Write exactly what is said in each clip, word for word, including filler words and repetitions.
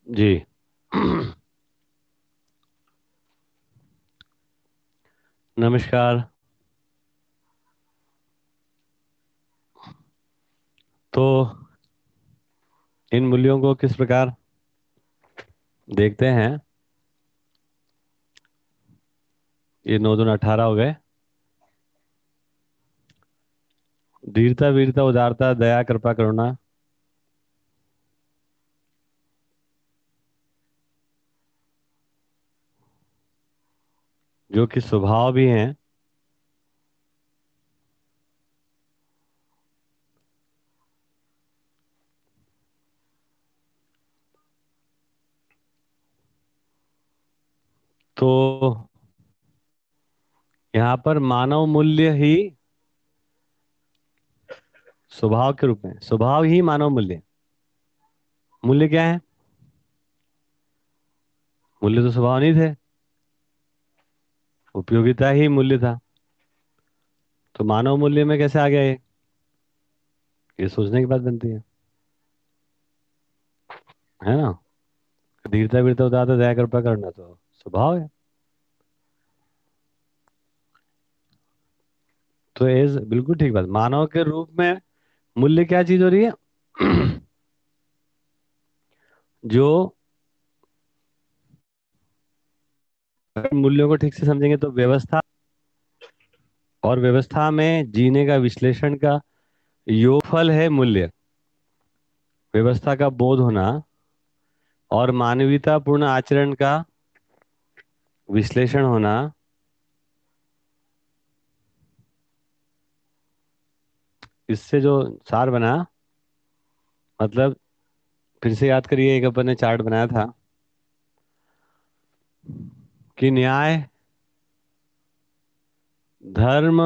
जी। नमस्कार। तो इन मूल्यों को किस प्रकार देखते हैं? ये नौ दूनी अठारह हो गए। धीरता, वीरता, उदारता, दया, कृपा, करुणा, जो कि स्वभाव भी हैं। तो यहाँ पर मानव मूल्य ही स्वभाव के रूप में, स्वभाव ही मानव मूल्य। मूल्य क्या है? मूल्य तो स्वभाव नहीं थे, उपयोगिता ही मूल्य था। तो मानव मूल्य में कैसे आ गया ये ये सोचने की बात बनती है है ना? धीरता, वीरता, उदारता, दया, कृपा, करना तो स्वभाव है। तो एज बिल्कुल ठीक बात, मानव के रूप में मूल्य क्या चीज हो रही है? जो अगर मूल्यों को ठीक से समझेंगे तो व्यवस्था, और व्यवस्था में जीने का, विश्लेषण का योगफल है मूल्य। व्यवस्था का बोध होना और मानवीयतापूर्ण आचरण का विश्लेषण होना, इससे जो सार बना, मतलब फिर से याद करिए, एक अपन ने चार्ट बनाया था कि न्याय, धर्म,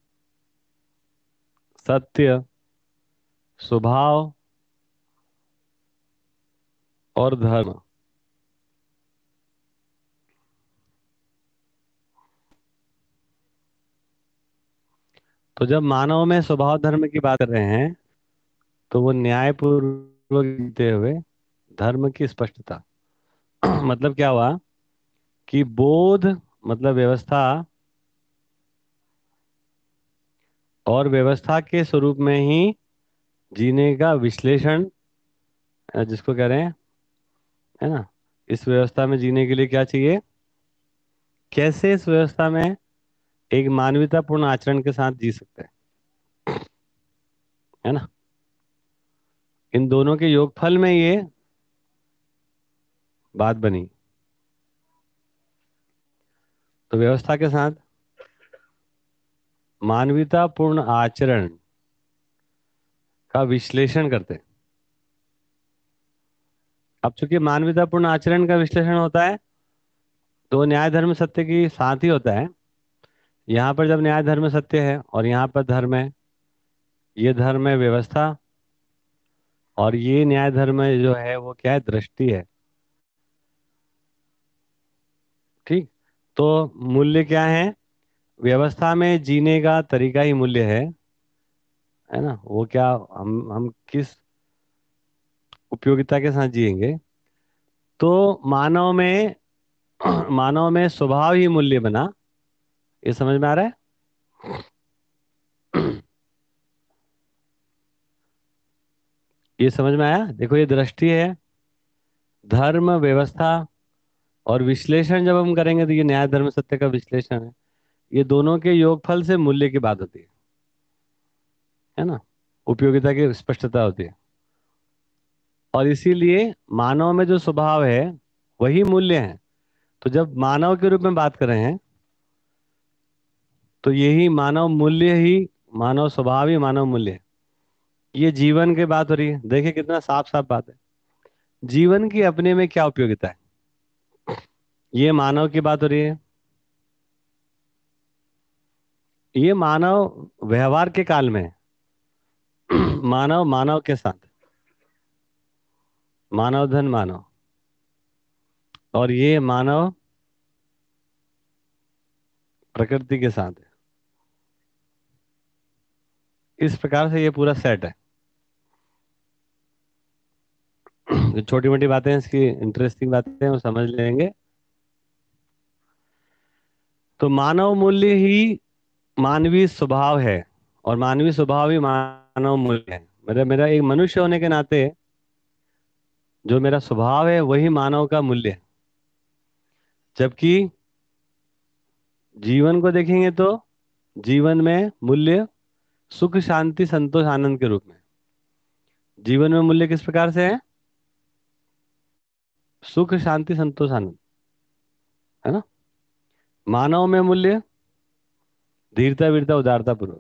सत्य, स्वभाव और धर्म। तो जब मानव में स्वभाव धर्म की बात कर रहे हैं तो वो न्यायपूर्वक जीते हुए धर्म की स्पष्टता। मतलब क्या हुआ कि बोध, मतलब व्यवस्था, और व्यवस्था के स्वरूप में ही जीने का विश्लेषण, अ, जिसको कह रहे हैं, है ना? इस व्यवस्था में जीने के लिए क्या चाहिए, कैसे इस व्यवस्था में एक मानवतापूर्ण आचरण के साथ जी सकते हैं, है ना? इन दोनों के योगफल में ये बात बनी। तो व्यवस्था के साथ मानवतापूर्ण आचरण का विश्लेषण करते हैं। अब चूंकि मानवतापूर्ण आचरण का विश्लेषण होता है तो न्याय धर्म सत्य की साथ ही होता है। यहाँ पर जब न्याय धर्म सत्य है और यहाँ पर धर्म है, ये धर्म है व्यवस्था, और ये न्याय धर्म जो है वो क्या है, दृष्टि है। ठीक। तो मूल्य क्या है? व्यवस्था में जीने का तरीका ही मूल्य है है ना? वो क्या, हम हम किस उपयोगिता के साथ जिएंगे। तो मानव में मानव में स्वभाव ही मूल्य बना। ये समझ में आ रहा है? ये समझ में आया? देखो, ये दृष्टि है, धर्म, व्यवस्था और विश्लेषण जब हम करेंगे तो ये न्याय धर्म सत्य का विश्लेषण है। ये दोनों के योगफल से मूल्य की बात होती है है ना? उपयोगिता की स्पष्टता होती है। और इसीलिए मानव में जो स्वभाव है वही मूल्य है। तो जब मानव के रूप में बात कर रहे हैं तो यही मानव मूल्य ही, मानव स्वभाव ही मानव मूल्य है। ये जीवन की बात हो रही है, देखिए कितना साफ साफ बात है। जीवन की अपने में क्या उपयोगिता है, ये मानव की बात हो रही है। ये मानव व्यवहार के काल में है। मानव मानव के साथ, मानव धन मानव, और ये मानव प्रकृति के साथ है। इस प्रकार से ये पूरा सेट है। जो छोटी मोटी बातें हैं, इसकी इंटरेस्टिंग बातें हैं, वो समझ लेंगे। तो मानव मूल्य ही मानवीय स्वभाव है, और मानवीय स्वभाव ही मानव मूल्य है। मेरा मेरा एक मनुष्य होने के नाते जो मेरा स्वभाव है वही मानव का मूल्य है। जबकि जीवन को देखेंगे तो जीवन में मूल्य सुख शांति संतोष आनंद के रूप में। जीवन में मूल्य किस प्रकार से है? सुख शांति संतोष आनंद, है ना। मानव में मूल्य धीरता वीरता उदारता पूर्वक।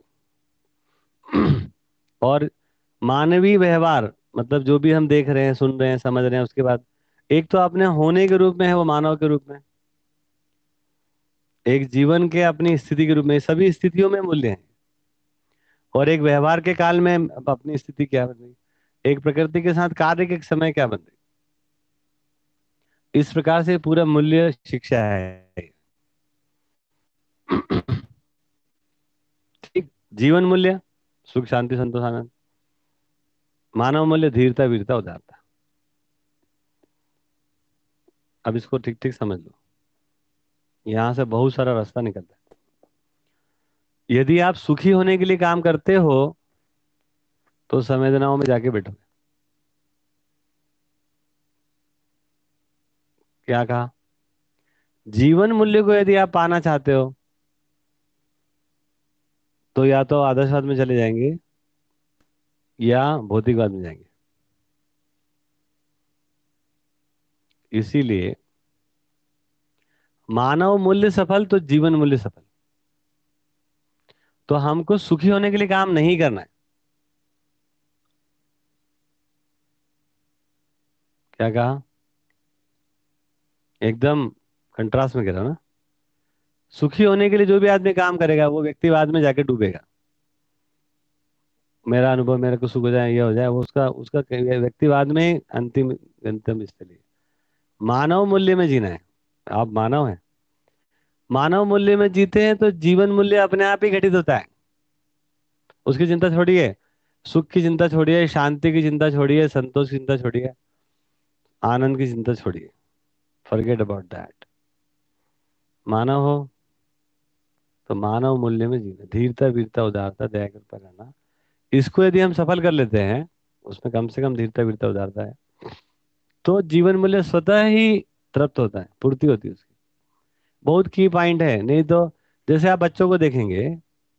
और मानवीय व्यवहार मतलब जो भी हम देख रहे हैं सुन रहे हैं समझ रहे हैं, उसके बाद एक तो अपने होने के रूप में है, वो मानव के रूप में। एक जीवन के अपनी स्थिति के रूप में, सभी स्थितियों में मूल्य है। और एक व्यवहार के काल में अब अपनी स्थिति क्या बन रही, एक प्रकृति के साथ कार्य के समय क्या बन रही। इस प्रकार से पूरा मूल्य शिक्षा है। ठीक। जीवन मूल्य सुख शांति संतोष आनंद, मानव मूल्य धीरता वीरता उदारता। अब इसको ठीक ठीक समझ लो, यहां से बहुत सारा रास्ता निकलता है। यदि आप सुखी होने के लिए काम करते हो तो संवेदनाओं में जाके बैठोगे। क्या कहा? जीवन मूल्य को यदि आप पाना चाहते हो तो या तो आदर्शवाद में चले जाएंगे या भौतिकवाद में जाएंगे। इसीलिए मानव मूल्य सफल तो जीवन मूल्य सफल। तो हमको सुखी होने के लिए काम नहीं करना है। क्या कहा? एकदम कंट्रास्ट में कह रहा हूं ना। सुखी होने के लिए जो भी आदमी काम करेगा वो व्यक्तिवाद में जाके डूबेगा। मेरा अनुभव मेरे को सुख हो जाए ये हो जाए, वो उसका उसका व्यक्तिवाद में ही अंतिम गंतव्य स्थल है। मानव मूल्य में जीना है। आप मानव हैं, मानव मूल्य में जीते हैं तो जीवन मूल्य अपने आप ही घटित होता है। उसकी चिंता छोड़िए, सुख की चिंता छोड़िए, शांति की चिंता छोड़िए, संतोष की चिंता छोड़िए, आनंद की चिंता छोड़िए। Forget about that. मानव हो तो मानव मूल्य में जीना, धीरता वीरता उदारता दया कृपा करना। इसको यदि हम सफल कर लेते हैं, उसमें कम से कम धीरता वीरता उदारता है, तो जीवन मूल्य स्वतः ही तृप्त होता है, पूर्ति होती है उसकी। बहुत की पॉइंट है। नहीं तो जैसे आप बच्चों को देखेंगे,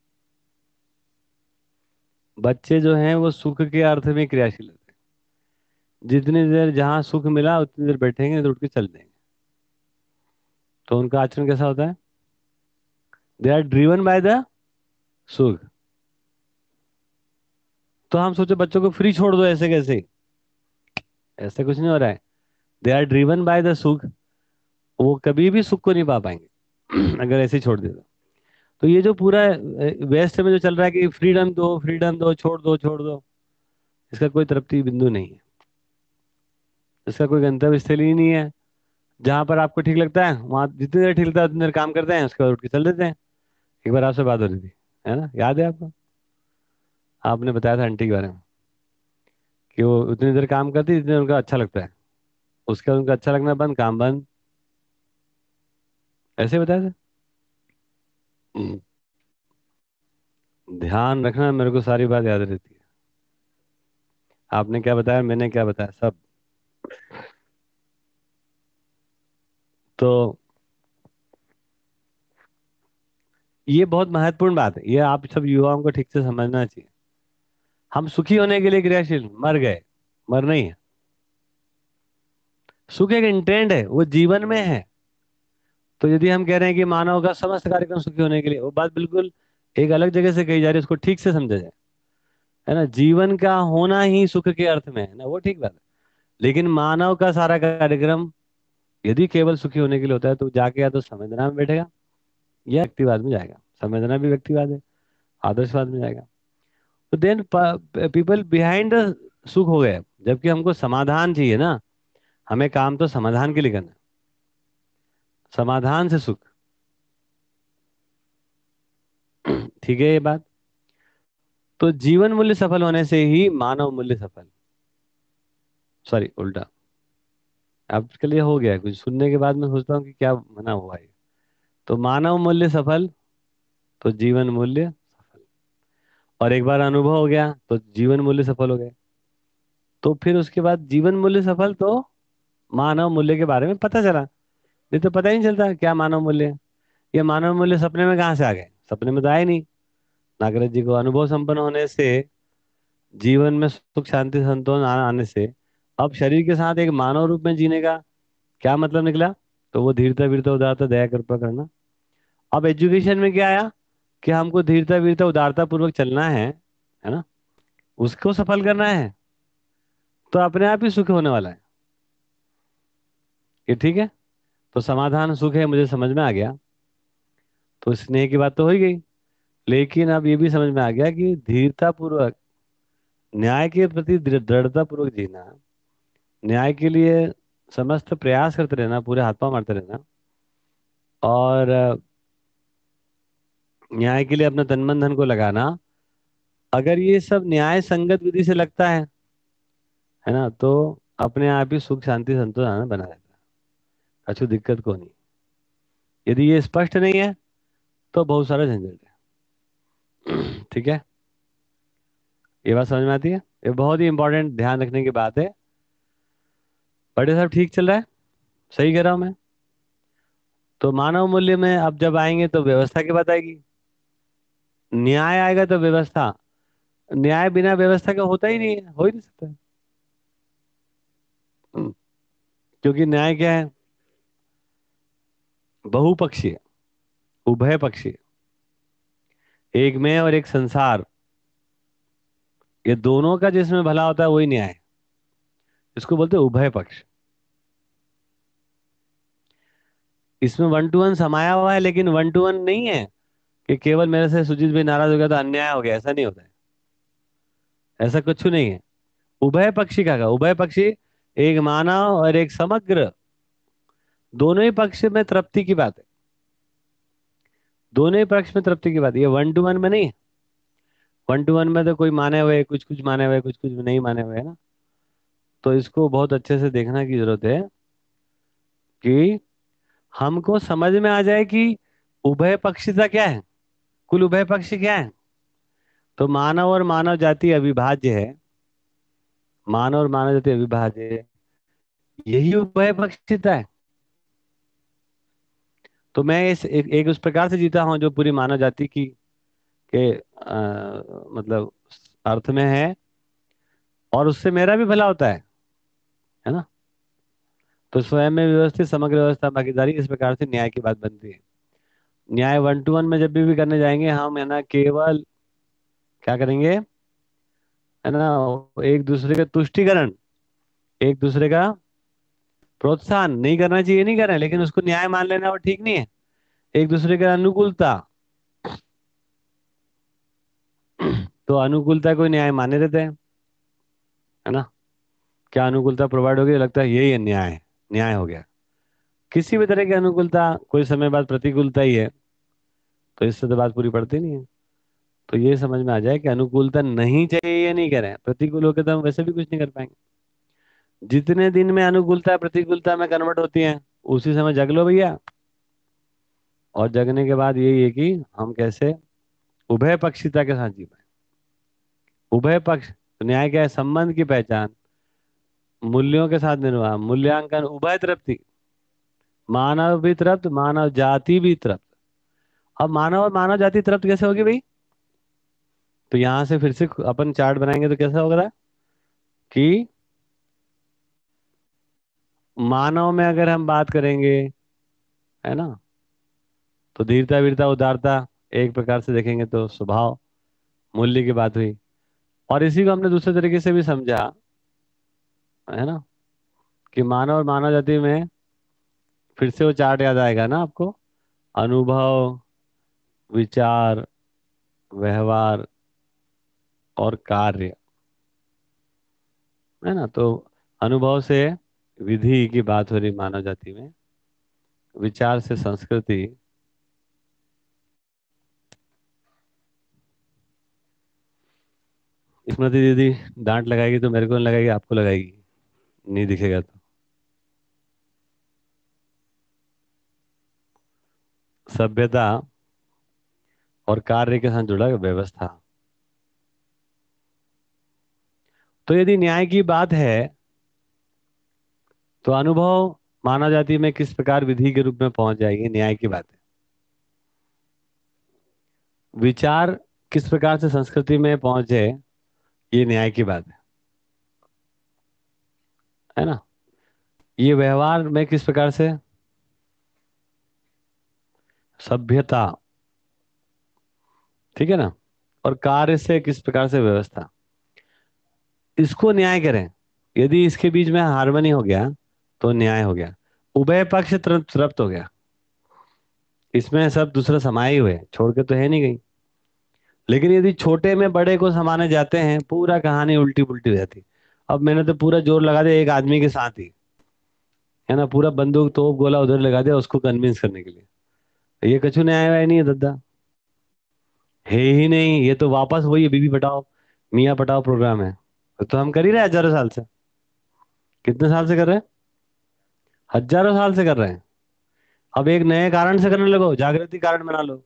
बच्चे जो हैं वो सुख के अर्थ में क्रियाशील होते हैं। जितनी देर जहां सुख मिला उतनी देर बैठेंगे, नहीं तो उठ के चल देंगे। तो उनका आचरण कैसा होता है? They are driven by the सुख। तो हम सोचे बच्चों को फ्री छोड़ दो, ऐसे कैसे? ऐसे कुछ नहीं हो रहा है। They are driven by the सुख। वो कभी भी सुख को नहीं पा पाएंगे अगर ऐसे ही छोड़ दे तो। तो ये जो पूरा वेस्ट में जो चल रहा है कि फ्रीडम दो फ्रीडम दो, छोड़ दो छोड़ दो, इसका कोई तृप्ति बिंदु नहीं है। इसका कोई गंतव्य स्थल ही नहीं है। जहां पर आपको ठीक लगता है वहां जितनी देर ठीक लगता है उतनी देर काम करते हैं, उसके बाद उठ के चल देते हैं। एक बार आपसे बात हो रही थी, है ना, याद है आपको? आपने बताया था आंटी के बारे में कि वो उतनी देर काम करती है जितनी देर उनका अच्छा लगता है, उसके बाद उनका अच्छा लगना बंद, काम बंद। ऐसे बताया था। हम्म, ध्यान रखना, मेरे को सारी बात याद रहती है। आपने क्या बताया मैंने क्या बताया सब। तो ये बहुत महत्वपूर्ण बात है, ये आप सब युवाओं को ठीक से समझना चाहिए। हम सुखी होने के लिए क्रियाशील मर गए, मर नहीं है। सुख एक इंटेंट है, वो जीवन में है। तो यदि हम कह रहे हैं कि मानव का समस्त कार्यक्रम सुखी होने के लिए, वो बात बिल्कुल एक अलग जगह से कही जा रही है, उसको ठीक से समझा जाए। है ना, जीवन का होना ही सुख के अर्थ में है ना, वो ठीक बात है। लेकिन मानव का सारा कार्यक्रम यदि केवल सुखी होने के लिए होता है तो जाके या तो संवेदना में बैठेगा या व्यक्तिवाद में जाएगा। संवेदना भी व्यक्तिवाद है, आदर्शवाद में जाएगा। तो देन पीपल बिहाइंड सुख हो गए। जबकि हमको समाधान चाहिए ना, हमें काम तो समाधान के लिए करना है। समाधान से सुख। ठीक है ये बात। तो जीवन मूल्य सफल होने से ही मानव मूल्य सफल, सॉरी उल्टा, आपके लिए हो गया कुछ सुनने के बाद मैं सोचता हूँ कि क्या मना हुआ है। तो मानव मूल्य सफल, तो जीवन मूल्य सफल। और एक बार अनुभव हो गया तो जीवन मूल्य सफल हो गया। तो फिर उसके बाद जीवन मूल्य सफल तो मानव मूल्य के बारे में पता चला। नहीं तो पता ही नहीं चलता क्या मानव मूल्य है। ये मानव मूल्य सपने में कहाँ से आ गए? सपने में तो आए नहीं। नागराज जी को अनुभव संपन्न होने से, जीवन में सुख शांति संतोष आ- आने से अब शरीर के साथ एक मानव रूप में जीने का क्या मतलब निकला? तो वो धीरता वीरता उदारता दया कृपा करना। अब एजुकेशन में क्या आया कि हमको धीरता वीरता उदारता पूर्वक चलना है है ना, उसको सफल करना है, तो अपने आप ही सुख होने वाला है। ये ठीक है। तो समाधान सुख है, मुझे समझ में आ गया। तो स्नेह की बात तो हो ही गई। लेकिन अब ये भी समझ में आ गया कि धीरता पूर्वक न्याय के प्रति दृढ़- दृढ़ता पूर्वक जीना, न्याय के लिए समस्त प्रयास करते रहना, पूरे हाथ पांव मारते रहना, और अ, न्याय के लिए अपना तन मन धन को लगाना, अगर ये सब न्याय संगत विधि से लगता है है ना, तो अपने आप ही सुख शांति संतोष आनंद बना रहता है। अच्छी दिक्कत को नहीं। यदि ये स्पष्ट नहीं है तो बहुत सारा झंझट है। ठीक है। ये बात समझ में आती है? ये बहुत ही इंपॉर्टेंट ध्यान रखने की बात है। बड़े साहब ठीक चल रहा है? सही कह रहा हूं मैं? तो मानव मूल्य में अब जब आएंगे तो व्यवस्था की बात आएगी। न्याय आएगा तो व्यवस्था। न्याय बिना व्यवस्था का होता ही नहीं है, हो ही नहीं सकता। हम्म, क्योंकि न्याय क्या है? बहुपक्षीय, उभय पक्षीय, एक में और एक संसार, ये दोनों का जिसमें भला होता है वही न्याय है। इसको बोलते हैं उभय पक्ष। इसमें वन टू वन समाया हुआ है, लेकिन वन टू वन नहीं है कि केवल मेरे से सुजीत भाई नाराज हो गया तो अन्याय हो गया, ऐसा नहीं होता है। ऐसा कुछ नहीं है। उभय पक्षी का का उभय पक्षी, एक मानव और एक समग्र, दोनों ही पक्ष में तृप्ति की बात है। दोनों ही पक्ष में तृप्ति की बात है, ये वन टू वन में नहीं है। वन टू वन में तो कोई माने हुए, कुछ कुछ माने हुए, कुछ कुछ नहीं माने हुए, है ना। तो इसको बहुत अच्छे से देखने की जरूरत है कि हमको समझ में आ जाए कि उभय पक्षीता क्या है, कुल उभय पक्षी क्या है। तो मानव और मानव जाति अविभाज्य है। मानव और मानव जाति अविभाज्य है, यही उभय पक्षीता है। तो मैं इस एक, एक उस प्रकार से जीता हूँ जो पूरी मानव जाति की के आ, मतलब अर्थ में है, और उससे मेरा भी भला होता है है ना। तो स्वयं में व्यवस्थित समग्र व्यवस्था भागीदारी, इस प्रकार से न्याय की बात बनती है। न्याय वन टू वन में जब भी, भी करने जाएंगे हम, है ना, केवल क्या करेंगे, है ना, एक दूसरे का तुष्टिकरण, एक दूसरे का प्रोत्साहन नहीं करना चाहिए, नहीं कर रहे हैं, लेकिन उसको न्याय मान लेना वो ठीक नहीं है। एक दूसरे का अनुकूलता, तो अनुकूलता कोई न्याय माने रहते हैं, है ना। क्या अनुकूलता प्रोवाइड होगी, लगता है यही है न्याय, न्याय हो गया। किसी भी तरह की अनुकूलता कोई समय बाद प्रतिकूलता ही है, तो इससे तो बात पूरी पड़ती नहीं है। तो ये समझ में आ जाए कि अनुकूलता नहीं चाहिए, ये नहीं कह रहे हैं, प्रतिकूल होकर तो हम वैसे भी कुछ नहीं कर पाएंगे। जितने दिन में अनुकूलता प्रतिकूलता में कन्वर्ट होती है, उसी समय जग लो भैया। और जगने के बाद यही है कि हम कैसे उभय पक्षीता के साथ जी पाए। उभय पक्ष, तो न्याय क्या है? संबंध की पहचान, मूल्यों के साथ निर्वाह, मूल्यांकन, उभय तृप्ति, मानव भी तृप्त, मानव जाति भी तृप्त। अब मानव और मानव जाति तृप्त कैसे होगी भाई? तो यहां से फिर से अपन चार्ट बनाएंगे तो कैसा होगा कि मानव में अगर हम बात करेंगे, है ना, तो धीरता वीरता उदारता एक प्रकार से देखेंगे तो स्वभाव मूल्य की बात हुई। और इसी को हमने दूसरे तरीके से भी समझा, है ना, कि मानव और मानव जाति में फिर से वो चार्ट याद आएगा ना आपको, अनुभव, विचार, व्यवहार और कार्य, है ना। तो अनुभव से विधि की बात हो रही मानव जाति में, विचार से संस्कृति, स्मृति दीदी डांट लगाएगी तो मेरे को नहीं लगाएगी, आपको लगाएगी, नहीं दिखेगा तो। सभ्यता और कार्य के साथ जुड़ा है व्यवस्था। तो यदि न्याय की बात है तो अनुभव मानव जाति में किस प्रकार विधि के रूप में पहुंच जाएगी, न्याय की बात है। विचार किस प्रकार से संस्कृति में पहुंचे, ये न्याय की बात है है ना। ये व्यवहार में किस प्रकार से, सभ्यता, ठीक है ना। और कार्य से किस प्रकार से व्यवस्था, इसको न्याय करें। यदि इसके बीच में हार्मनी हो गया तो न्याय हो गया, उभय पक्ष तृप्त तृप्त हो गया। इसमें सब दूसरा समाये हुए, छोड़ के तो है नहीं गई। लेकिन यदि छोटे में बड़े को समाने जाते हैं, पूरा कहानी उल्टी पुल्टी हो जाती। अब मैंने तो पूरा जोर लगा दिया एक आदमी के साथ ही, है ना, पूरा बंदूक तोप गोला उधर लगा दिया उसको कन्विंस करने के लिए। ये कछु न्याय वाय नहीं है दद्दा, है ही नहीं। ये तो वापस वही है, बीबी पटाओ मियाँ पटाओ प्रोग्राम है। तो हम कर ही रहे हैं हजारों साल से। कितने साल से कर रहे हैं? हजारों साल से कर रहे हैं। अब एक नए कारण से करने लगो, जागृति कारण बना लो।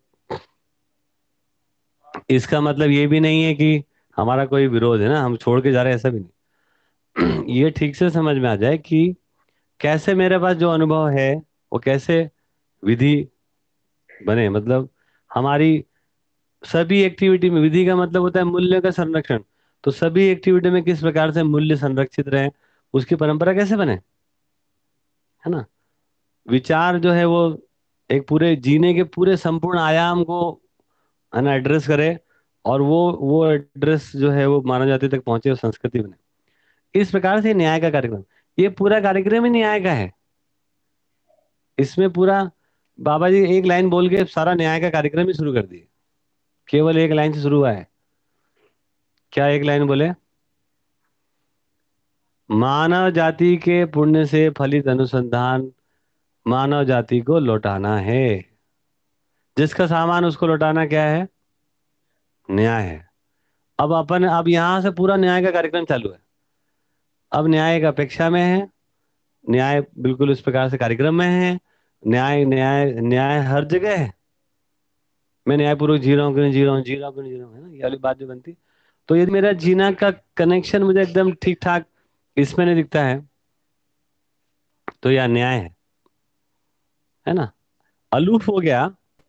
इसका मतलब ये भी नहीं है कि हमारा कोई विरोध है ना, हम छोड़ के जा रहे हैं, ऐसा भी नहीं। ये ठीक से समझ में आ जाए कि कैसे मेरे पास जो अनुभव है वो कैसे विधि बने, मतलब हमारी सभी एक्टिविटी में विधि का मतलब होता है मूल्य का संरक्षण। तो सभी एक्टिविटी में किस प्रकार से मूल्य संरक्षित रहे, उसकी परंपरा कैसे बने, है ना। विचार जो है वो एक पूरे जीने के पूरे संपूर्ण आयाम को, है ना, एड्रेस करे। और वो वो एड्रेस जो है वो मानव जाति तक पहुंचे और संस्कृति बने। इस प्रकार से न्याय का कार्यक्रम, ये पूरा कार्यक्रम ही न्याय का है। इसमें पूरा बाबा जी एक लाइन बोल के सारा न्याय का कार्यक्रम ही शुरू कर दिए। केवल एक लाइन से शुरू हुआ है। क्या एक लाइन बोले? मानव जाति के पुण्य से फलित अनुसंधान मानव जाति को लौटाना है। जिसका सामान उसको लौटाना क्या है? न्याय है। अब अपन अब यहां से पूरा न्याय का कार्यक्रम चालू है। अब न्याय एक अपेक्षा में है, न्याय बिल्कुल इस प्रकार से कार्यक्रम में है। न्याय न्याय न्याय हर जगह है। मैं न्यायपूर्वक जी रहा हूँ कि नहीं जी रहा हूँ, जी रहा हूँ कि नहीं जी रहा हूँ, है ना, ये वाली बात जो बनती। तो यदि मेरा जीना का कनेक्शन मुझे एकदम ठीक ठाक इसमें नहीं दिखता है तो यह अन्याय है है ना। अलूफ हो गया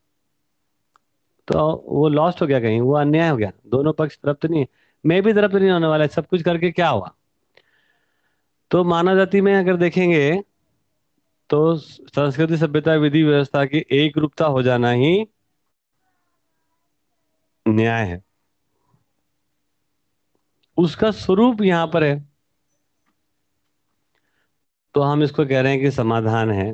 तो वो लॉस्ट हो गया, कहीं वो अन्याय हो गया। दोनों पक्ष तृप्त नहीं है। मैं भी तृप्त नहीं होने वाला है, सब कुछ करके क्या हुआ। तो मानव जाति में अगर देखेंगे तो संस्कृति सभ्यता विधि व्यवस्था की एक रूपता हो जाना ही न्याय है। उसका स्वरूप यहाँ पर है, तो हम इसको कह रहे हैं कि समाधान है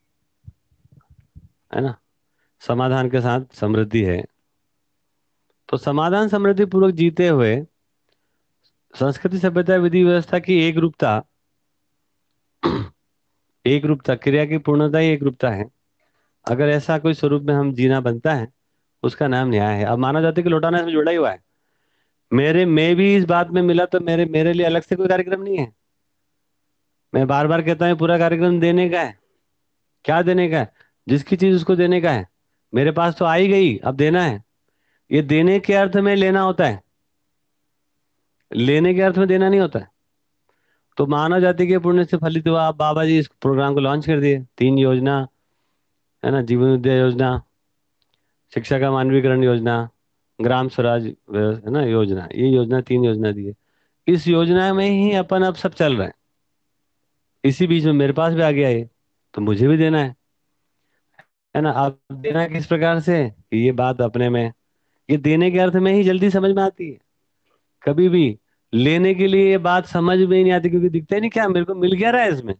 है ना। समाधान के साथ समृद्धि है। तो समाधान समृद्धि पूर्वक जीते हुए संस्कृति सभ्यता विधि व्यवस्था की एक रूपता, एक रूपता क्रिया की पूर्णता ही एक रूपता है। अगर ऐसा कोई स्वरूप में हम जीना बनता है, उसका नाम न्याय है। अब मानव जाति को लौटाना इसमें जुड़ा ही हुआ है। मेरे मैं भी इस बात में मिला तो मेरे मेरे लिए अलग से कोई कार्यक्रम नहीं है। मैं बार बार कहता हूँ पूरा कार्यक्रम देने का है। क्या देने का है? जिसकी चीज उसको देने का है। मेरे पास तो आई गई, अब देना है। ये देने के अर्थ में लेना होता है, लेने के अर्थ में देना नहीं होता है। तो मानव जाति के पुण्य से फलित हुआ। अब बाबा जी इस प्रोग्राम को लॉन्च कर दिए, तीन योजना, है ना, जीवन विद्या योजना, शिक्षा का मानवीकरण योजना, ग्राम स्वराज व्यव- है ना योजना। ये योजना, तीन योजना दी है। इस योजना में ही अपन अब सब चल रहे हैं। इसी बीच में मेरे पास भी आ गया ये, तो मुझे भी देना है है ना। अब देना किस प्रकार से, कि ये बात अपने में, ये देने के अर्थ में ही जल्दी समझ में आती है। कभी भी लेने के लिए ये बात समझ में ही नहीं आती, क्योंकि दिखता ही नहीं क्या मेरे को मिल क्या रहा है इसमें।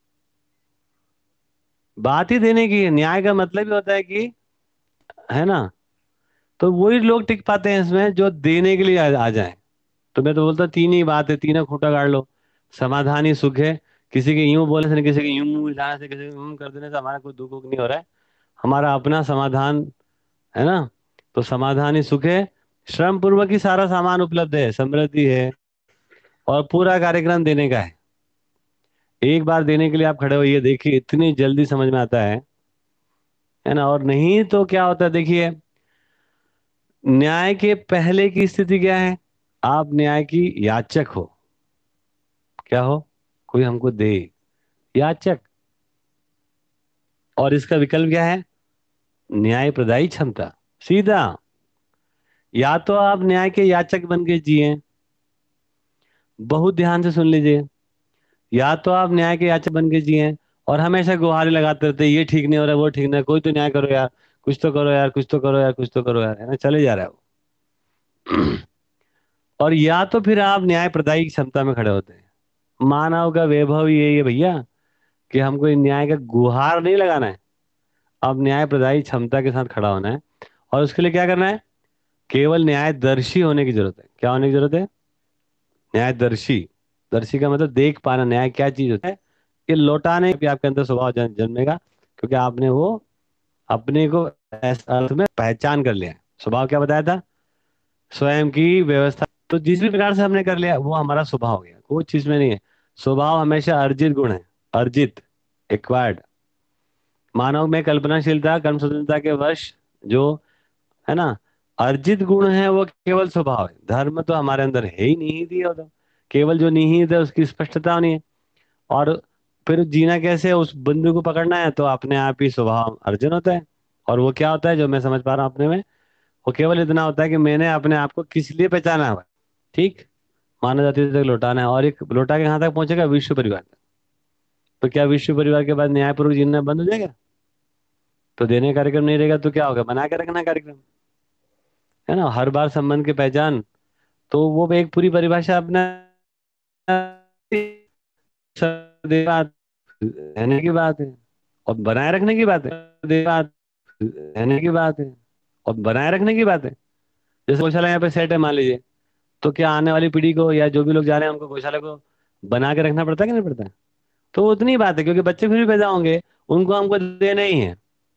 बात ही देने की है। न्याय का मतलब ही होता है कि, है ना। तो वही लोग टिक पाते हैं इसमें जो देने के लिए आ, आ जाए। तो मैं तो बोलता तीन ही बात है, तीनों खूंटा गाड़ लो। समाधान ही सुख है। किसी के यूं बोलने से नहीं, किसी के यूं मुंह हिलाने से, किसी के यूं कर देने से हमारा कोई दुख उख नहीं हो रहा है। हमारा अपना समाधान, है ना। तो समाधान ही सुख है। श्रम पूर्वक ही सारा सामान उपलब्ध है, समृद्धि है। और पूरा कार्यक्रम देने का है। एक बार देने के लिए आप खड़े हो, ये देखिए इतनी जल्दी समझ में आता है। है ना। और नहीं तो क्या होता है, देखिए, न्याय के पहले की स्थिति क्या है? आप न्याय की याचक हो। क्या हो? कोई हमको दे, याचक। और इसका विकल्प क्या है? न्याय प्रदायी क्षमता। सीधा। या तो आप न्याय के याचक बन के जिए, बहुत ध्यान से सुन लीजिए। या तो आप न्याय के याचक बन के जिए और हमेशा गुहारे लगाते रहते, ये ठीक नहीं हो रहा, वो ठीक नहीं, कोई तो न्याय करो यार, कुछ तो करो यार, कुछ तो करो यार, कुछ तो करो यार, है ना, चले जा रहा है वो। और या तो फिर आप न्याय प्रदायी क्षमता में खड़े होते हैं। मानव का वैभव यही है भैया, कि हमको इन न्याय का गुहार नहीं लगाना है, अब न्याय प्रदायी क्षमता के साथ खड़ा होना है। और उसके लिए क्या करना है? केवल न्यायदर्शी होने की जरूरत है। क्या होने की जरूरत है? न्यायदर्शी। दर्शी का मतलब देख पाना, न्याय क्या चीज होता है, ये लौटाने भी आपके अंदर स्वभाव जन- जन्मेगा, क्योंकि आपने वो अपने को ऐसे अर्थ में पहचान कर लिया है। स्वभाव क्या बताया था? स्वयं की व्यवस्था। तो जिस भी प्रकार से हमने कर लिया वो हमारा स्वभाव हो गया, कोई चीज में नहीं है। स्वभाव हमेशा अर्जित गुण है। अर्जित, एक्वायर्ड। मानव में कल्पनाशीलता, कर्म स्वतंत्रता के वश जो, है ना, अर्जित गुण है वो केवल स्वभाव है। धर्म तो हमारे अंदर है ही नहीं दिया होता। केवल जो निहित है उसकी स्पष्टता नहीं है। और फिर जीना कैसे है, उस बिंदु को पकड़ना है, तो अपने आप ही स्वभाव अर्जन होता है। और वो क्या होता है जो मैं समझ पा रहा हूँ अपने में, वो केवल इतना होता है कि मैंने अपने आप को किस लिए पहचाना हुआ है। ठीक। मानव जाति तक लौटाना है, और एक लौटा के कहाँ तक पहुंचेगा? विश्व परिवार तक। तो क्या विश्व परिवार के बाद न्यायपूर्वक जीना बंद हो जाएगा? तो देने का कार्यक्रम नहीं रहेगा तो क्या होगा? बना के रखना कार्यक्रम, है ना। हर बार संबंध की पहचान, तो वो एक पूरी परिभाषा अपना बात रहने की बात है और बनाए रखने की बात है। दे बात रहने की बात है और बनाए रखने की बात है। जैसे गौशाला यहाँ पे सेट है मान लीजिए, तो क्या आने वाली पीढ़ी को या जो भी लोग जा रहे हैं उनको गौशाला को बना के रखना पड़ता है कि नहीं पड़ता है? तो उतनी ही बात है, क्योंकि बच्चे फिर भी पैदा होंगे, उनको हमको देना ही है।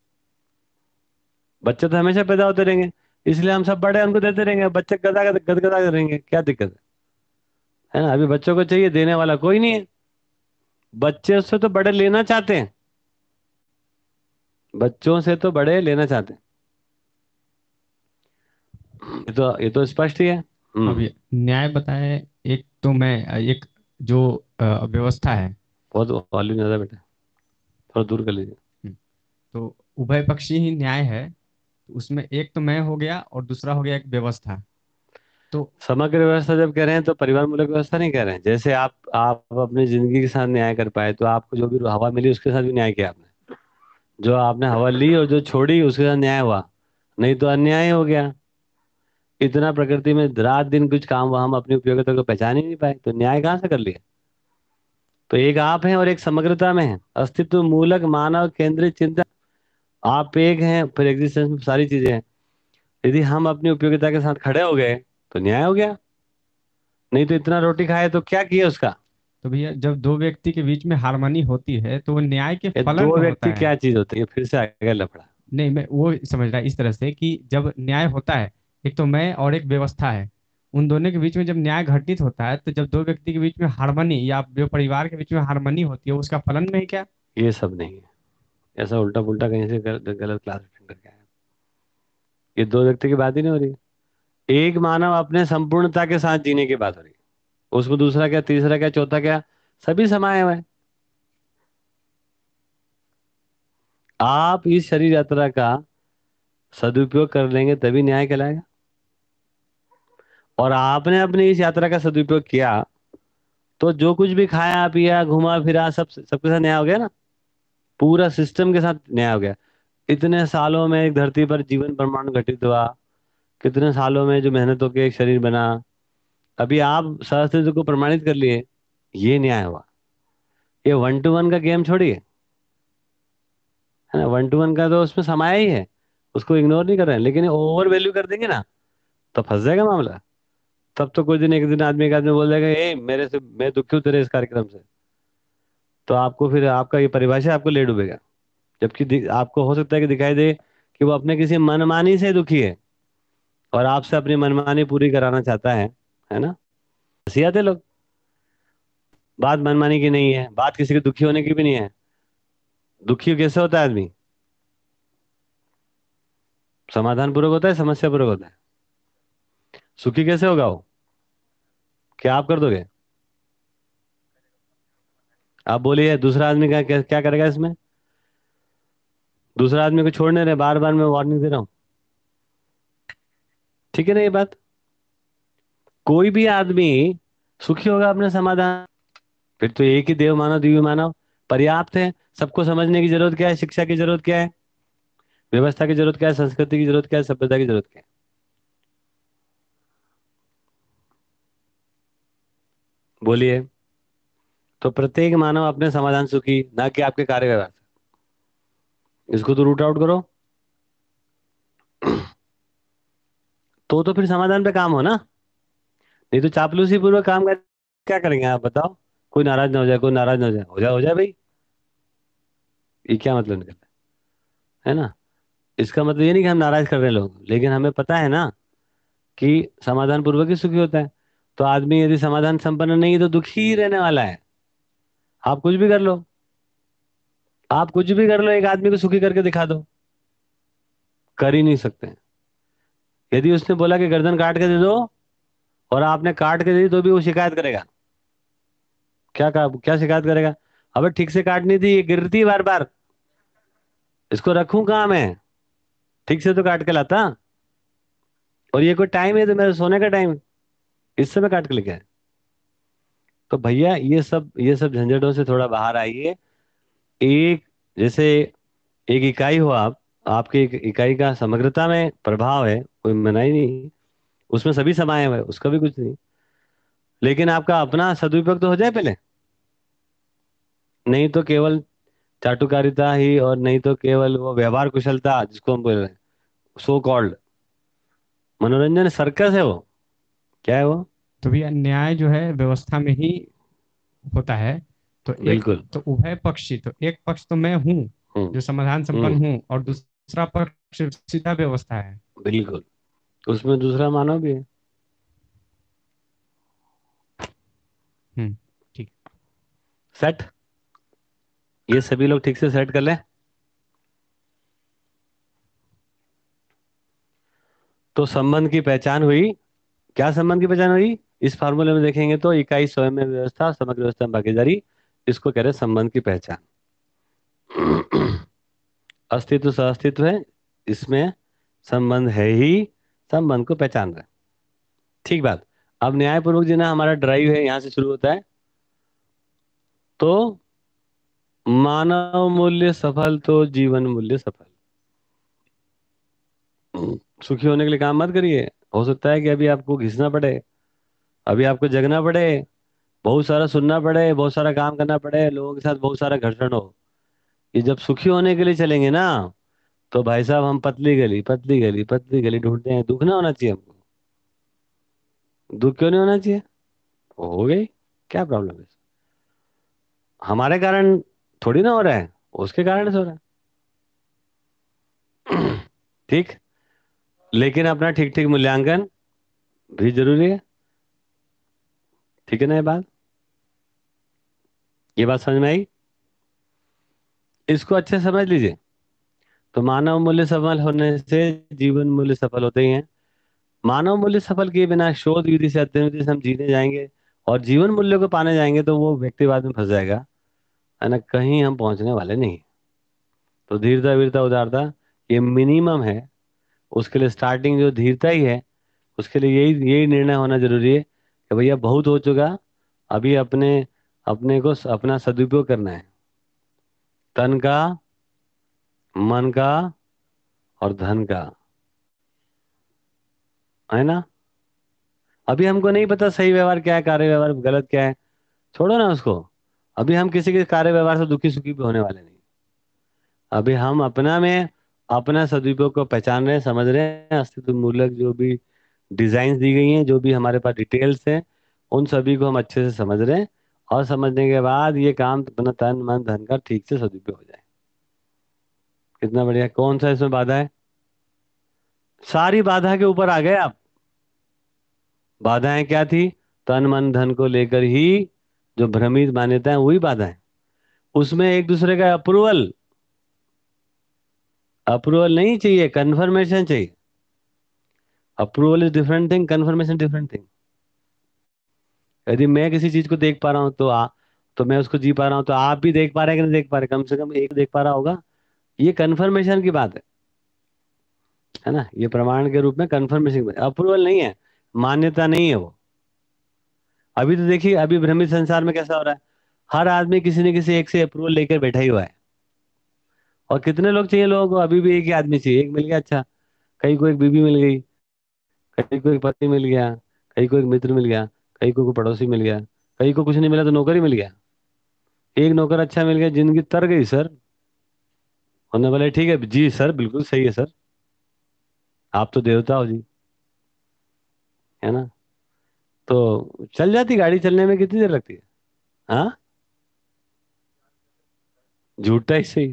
बच्चे तो हमेशा पैदा होते रहेंगे, इसलिए हम सब बड़े उनको देते रहेंगे, बच्चे गदा गद गदगदा रहेंगे, क्या दिक्कत है? है ना। अभी बच्चों को चाहिए, देने वाला कोई नहीं है। बच्चे उससे तो बड़े लेना चाहते हैं, बच्चों से तो बड़े लेना चाहते हैं। ये तो ये तो स्पष्ट ही है। अब हम्म। ये न्याय बताए, एक तो मैं एक जो अ, व्यवस्था है। बहुत वॉल्यूम ज्यादा बेटा, थोड़ा दूर कर लीजिए। हम्म, तो उभय पक्षी ही न्याय है। तो उसमें एक तो मैं हो गया और दूसरा हो गया एक व्यवस्था। तो समग्र व्यवस्था जब कह रहे हैं तो परिवार मूलक व्यवस्था नहीं कह रहे हैं। जैसे आप आप अपनी जिंदगी के साथ न्याय कर पाए, तो आपको जो भी हवा मिली उसके साथ भी न्याय किया आपने। जो आपने हवा ली और जो छोड़ी उसके साथ न्याय हुआ, नहीं तो अन्याय हो गया। इतना प्रकृति में रात दिन कुछ काम हुआ, हम अपनी उपयोगिता को पहचान ही नहीं पाए, तो न्याय कहाँ से कर लिया? तो एक आप हैं और एक समग्रता में है। अस्तित्व मूलक मानव केंद्रित चिंतन। आप एक हैं, फिर एग्जिस्टेंस में सारी चीजें हैं। यदि हम अपनी उपयोगिता के साथ खड़े हो गए तो न्याय हो गया। नहीं तो इतना रोटी खाए तो क्या किया उसका? तो भैया जब दो व्यक्ति के बीच में हार्मनी होती है तो वो न्याय के ये फलन दो में होता व्यक्ति है। क्या चीज होती है? फिर से आगे लफड़ा। नहीं, मैं वो समझ रहा इस तरह से कि जब न्याय होता है, एक तो मैं और एक व्यवस्था है, उन दोनों के बीच में जब न्याय घटित होता है तो जब दो व्यक्ति के बीच में हार्मनी या जो परिवार के बीच में हार्मनी होती है उसका फलन में है क्या? ये सब नहीं है। ऐसा उल्टा पुल्टा कहीं से गल, गलत क्लासिफिकेशन करके आया। ये दो व्यक्ति की बात ही नहीं हो रही है। एक मानव अपने संपूर्णता के साथ जीने की बात हो रही है। उसको दूसरा क्या, तीसरा क्या, चौथा क्या, सभी समाये हुए हैं। आप इस शरीर यात्रा का सदुपयोग कर लेंगे तभी न्याय कहलाएगा। और आपने अपनी इस यात्रा का सदुपयोग किया, तो जो कुछ भी खाया पिया घुमा फिरा सब सबके साथ न्याय हो गया ना। पूरा सिस्टम के साथ न्याय हो गया। इतने सालों में एक धरती पर जीवन परमाणु घटित हुआ, कितने सालों में जो मेहनत होकर एक शरीर बना, अभी आप सहस्त्र को प्रमाणित कर लिए, ये न्याय हुआ। ये वन टू वन का गेम छोड़िए, है ना। वन टू वन का तो उसमें समाया ही है, उसको इग्नोर नहीं कर रहे हैं, लेकिन ओवर वैल्यू कर देंगे ना, तो फंस जाएगा मामला। तब तो कोई दिन एक दिन आदमी एक आदमी बोल देगा, ए मेरे से मैं दुखी हूँ तेरे इस कार्यक्रम से, तो आपको फिर आपका ये परिभाषा आपको ले डूबेगा। जबकि दि- आपको हो सकता है कि दिखाई दे कि वो अपने किसी मनमानी से दुखी है और आपसे अपनी मनमानी पूरी कराना चाहता है है ना। हंसी आते लोग। बात मनमानी की नहीं है, बात किसी के दुखी होने की भी नहीं है। दुखी कैसे होता है आदमी? समाधान पूर्वक होता है, समस्या पूर्वक होता है? सुखी कैसे होगा वो? क्या आप कर दोगे? आप बोलिए, दूसरा आदमी क्या क्या, क्या करेगा इसमें? दूसरा आदमी को छोड़ने रहे, बार बार मैं वार्निंग दे रहा हूँ। ठीक है ना ये बात? कोई भी आदमी सुखी होगा अपने समाधान। फिर तो एक ही देव मानव दिव्य मानव पर्याप्त है। सबको समझने की जरूरत क्या है? शिक्षा की जरूरत क्या है? व्यवस्था की जरूरत क्या है? संस्कृति की जरूरत क्या है? सभ्यता की जरूरत क्या है? बोलिए। तो प्रत्येक मानव अपने समाधान सुखी, ना कि आपके कार्य व्यवहार से। इसको तो रूट आउट करो। तो तो फिर समाधान पे काम हो ना। नहीं तो चापलूसी पूर्वक काम कर, क्या करेंगे आप बताओ? कोई नाराज ना हो जाए, कोई नाराज ना हो जाए, हो जाए हो जाए भाई। ये क्या मतलब निकलता है ना? इसका मतलब ये नहीं कि हम नाराज कर रहे हैं लोग, लेकिन हमें पता है ना कि समाधान पूर्वक ही सुखी होता है। तो आदमी यदि समाधान संपन्न नहीं है तो दुखी ही रहने वाला है। आप कुछ भी कर लो, आप कुछ भी कर लो, एक आदमी को सुखी करके दिखा दो, कर ही नहीं सकते। यदि उसने बोला कि गर्दन काट के दे दो और आपने काट के दी, तो भी वो शिकायत करेगा। क्या का, क्या शिकायत करेगा? अबे ठीक से काटनी थी, ये गिरती बार बार, इसको रखूं कहाँ मैं? ठीक से तो काट के लाता। और ये कोई टाइम है तो मेरे सोने का टाइम, इस समय काट के लेके आए। तो भैया ये सब ये सब झंझटों से थोड़ा बाहर आइए। एक, जैसे एक इकाई हो आप, आपकी एक इकाई का समग्रता में प्रभाव है, कोई मना ही नहीं, उसमें सभी समाये हुए हैं, उसका भी कुछ नहीं। लेकिन आपका अपना सदुपयोग तो हो जाए पहले। नहीं तो केवल चाटुकारिता ही, और नहीं तो केवल वो व्यवहार कुशलता जिसको हम बोल रहे हैं, सो कॉल्ड मनोरंजन सर्कस है वो। क्या है वो? तो भैया न्याय जो है व्यवस्था में ही होता है। तो एक, बिल्कुल। तो उभय पक्षी, तो एक पक्ष तो मैं हूँ हम्म। जो समाधान हम्म। संपन्न हूँ, और दूसरा पक्ष सीधा व्यवस्था है। बिल्कुल। उसमें दूसरा मानव भी है। हम्म। ठीक। सेट। ये सभी लोग ठीक से सेट कर लें। तो संबंध की पहचान हुई। क्या संबंध की पहचान हुई? इस फार्मूले में देखेंगे तो इकाई स्वयं में व्यवस्था, समग्र व्यवस्था में भागीदारी, इसको कह रहे हैं संबंध की पहचान। अस्तित्व सह अस्तित्व है, इसमें संबंध है ही, संबंध को पहचान रहे हैं। ठीक बात। अब न्यायपूर्वक जीना हमारा ड्राइव है, यहां से शुरू होता है। तो मानव मूल्य सफल तो जीवन मूल्य सफल। सुखी होने के लिए काम मत करिए। हो सकता है कि अभी आपको घिसना पड़े, अभी आपको जगना पड़े, बहुत सारा सुनना पड़े, बहुत सारा काम करना पड़े, लोगों के साथ बहुत सारा घर्षण हो। ये जब सुखी होने के लिए चलेंगे ना, तो भाई साहब हम पतली गली पतली गली पतली गली ढूंढते हैं। दुख ना होना चाहिए हमको। दुख क्यों नहीं होना चाहिए? हो गई, क्या प्रॉब्लम है? हमारे कारण थोड़ी ना हो रहा है, उसके कारण से हो रहा है। ठीक। लेकिन अपना ठीक ठीक मूल्यांकन भी जरूरी है। ठीक है ना ये बात? ये बात समझ में आई? इसको अच्छे से समझ लीजिए। तो मानव मूल्य सफल होने से जीवन मूल्य सफल होते ही हैं। मानव मूल्य सफल किए बिना शोध विधि से अध्ययन विधि से हम जीने जाएंगे और जीवन मूल्य को पाने जाएंगे, तो वो व्यक्तिवाद में फंस जाएगा, है ना? कहीं हम पहुंचने वाले नहीं। तो धीरता वीरता उदारता, ये मिनिमम है। उसके लिए स्टार्टिंग जो धीरता ही है, उसके लिए यही यही निर्णय होना जरूरी है कि भैया बहुत हो चुका, अभी अपने अपने को अपना सदुपयोग करना है, तन का, मन का और धन का, है ना? अभी हमको नहीं पता सही व्यवहार क्या है, कार्य व्यवहार गलत क्या है, छोड़ो ना उसको। अभी हम किसी के कार्य व्यवहार से दुखी सुखी भी होने वाले नहीं। अभी हम अपना में अपना सदुपयोग को पहचान रहे हैं, समझ रहे हैं, अस्तित्व मूलक जो भी डिजाइन दी गई हैं, जो भी हमारे पास डिटेल्स हैं, उन सभी को हम अच्छे से समझ रहे हैं। और समझने के बाद ये काम अपना तन मन धन का ठीक से सदुपयोग हो जाए। कितना बढ़िया। कौन सा इसमें बाधा है? सारी बाधा के ऊपर आ गए आप। बाधाएं क्या थी? तन मन धन को लेकर ही जो भ्रमित मान्यता है, वही बाधा है। उसमें एक दूसरे का अप्रूवल, अप्रूवल नहीं चाहिए, कंफर्मेशन चाहिए। Approval is different thing, confirmation different thing. यदि मैं किसी चीज को देख पा रहा हूँ तो आ तो मैं उसको जी पा रहा हूँ, तो आप भी देख पा रहे हैं कि नहीं देख पा रहे, कम से कम एक देख पा रहा होगा। ये कंफर्मेशन की बात है है ना, ये प्रमाण के रूप में कंफर्मेशन, अप्रूवल नहीं है, मान्यता नहीं है वो। अभी तो देखिए, अभी भ्रमित संसार में कैसा हो रहा है, हर आदमी किसी न किसी एक से अप्रूवल लेकर बैठा ही हुआ है। और कितने लोग चाहिए लोगों को, अभी भी एक ही आदमी चाहिए, एक मिल गया अच्छा, कहीं को एक बीवी मिल गई, कहीं को एक पति मिल गया, कहीं को एक मित्र मिल गया, कहीं को कोई पड़ोसी मिल गया, कहीं को कुछ नहीं मिला तो नौकर ही मिल गया। एक नौकर अच्छा मिल गया, जिंदगी तर गई सर। उन्होंने बोले ठीक है जी सर, बिल्कुल सही है सर, आप तो देवता हो जी, है ना। तो चल जाती गाड़ी, चलने में कितनी देर लगती है। हाँ, झूठा ही सही।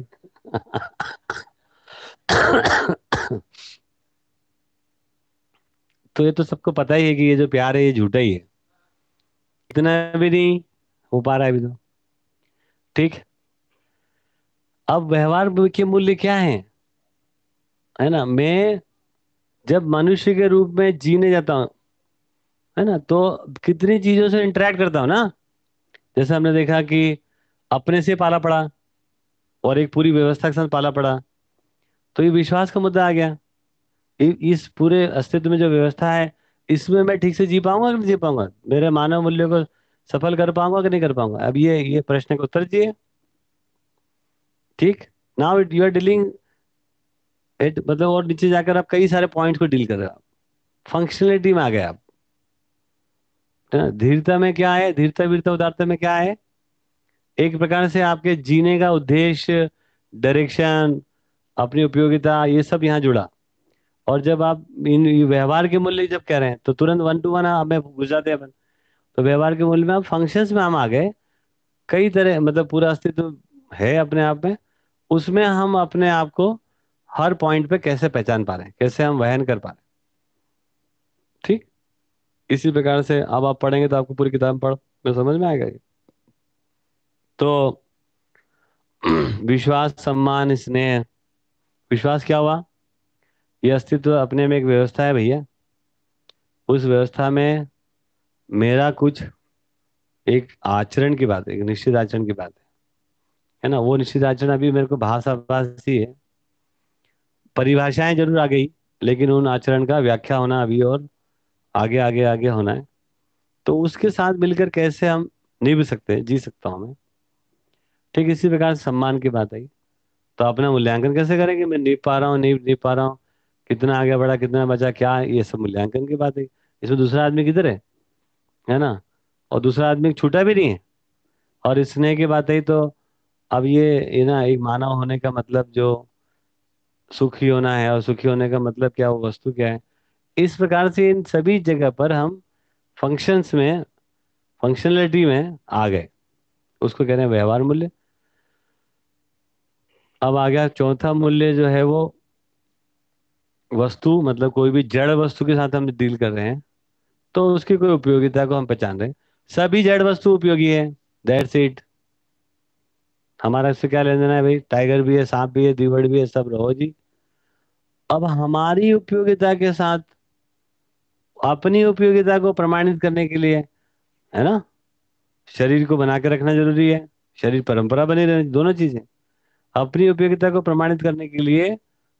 तो ये तो सबको पता ही है कि ये जो प्यार है ये झूठा ही है, इतना भी नहीं हो पा रहा है अभी तो। ठीक। अब व्यवहार के मूल्य क्या है है ना, मैं जब मनुष्य के रूप में जीने जाता हूँ, है ना, तो कितनी चीजों से इंटरेक्ट करता हूँ ना। जैसे हमने देखा कि अपने से पाला पड़ा और एक पूरी व्यवस्था के साथ पाला पड़ा, तो ये विश्वास का मुद्दा आ गया। इ- इस पूरे अस्तित्व में जो व्यवस्था है, इसमें मैं ठीक से जी पाऊंगा कि नहीं जी पाऊंगा, मेरे मानव मूल्यों को सफल कर पाऊंगा कि नहीं कर पाऊंगा। अब ये ये प्रश्न का उत्तर चाहिए। ठीक। Now it you are dealing it, मतलब और नीचे जाकर आप कई सारे पॉइंट को डील कर रहे हो, फंक्शनलिटी में आ गए आप, है ना। धीरता में क्या है, धीरता वीरता उदारता में क्या है, एक प्रकार से आपके जीने का उद्देश्य, डायरेक्शन, अपनी उपयोगिता, ये सब यहाँ जुड़ा। और जब आप इन व्यवहार के मूल्य जब कह रहे हैं तो तुरंत वन टू वन हमें घुस जाते हैं अपन। तो व्यवहार के मूल्य में आप फंक्शंस में हम आ गए, कई तरह, मतलब पूरा अस्तित्व है अपने आप में, उसमें हम अपने आप को हर पॉइंट पे कैसे पहचान पा रहे हैं, कैसे हम वहन कर पा रहे हैं। ठीक। इसी प्रकार से अब आप पढ़ेंगे तो आपको पूरी किताब पढ़ में समझ में आएगा ये। तो विश्वास, सम्मान, स्नेह। विश्वास क्या हुआ, ये अस्तित्व अपने में एक व्यवस्था है भैया, उस व्यवस्था में मेरा कुछ एक आचरण की बात है, एक निश्चित आचरण की बात है है ना। वो निश्चित आचरण अभी मेरे को भाषाभाषी है, परिभाषाएं जरूर आ गई, लेकिन उन आचरण का व्याख्या होना अभी और आगे आगे आगे होना है। तो उसके साथ मिलकर कैसे हम निभ सकते हैं, जी सकता हूँ मैं। ठीक इसी प्रकार से सम्मान की बात आई, तो अपना मूल्यांकन कैसे करेंगे, मैं निभ पा रहा हूँ, नहीं निभ पा रहा हूँ, कितना आगे बढ़ा, कितना बचा, क्या, ये सब मूल्यांकन की बात है। इसमें दूसरा आदमी किधर है है ना, और दूसरा आदमी छूटा भी नहीं है। और स्नेह की बात आई तो अब ये ये ना, एक मानव होने का मतलब जो सुखी होना है, और सुखी होने का मतलब क्या, वो वस्तु क्या है। इस प्रकार से इन सभी जगह पर हम फंक्शंस में, फंक्शनलिटी में आ गए, उसको कह रहे हैं व्यवहार मूल्य। अब आ गया चौथा मूल्य जो है वो वस्तु, मतलब कोई भी जड़ वस्तु के साथ हम डील कर रहे हैं, तो उसकी कोई उपयोगिता को हम पहचान रहे हैं। सभी जड़ वस्तु उपयोगी है, दैट्स इट। हमारा इससे क्या लेना देना है भाई, टाइगर भी है, सांप भी है, दीवड़ भी है, सब रहो जी। अब हमारी उपयोगिता के साथ अपनी उपयोगिता को प्रमाणित करने के लिए, है ना, शरीर को बना के रखना जरूरी है, शरीर परंपरा बनी रहनी, दोनों चीजें। अपनी उपयोगिता को प्रमाणित करने के लिए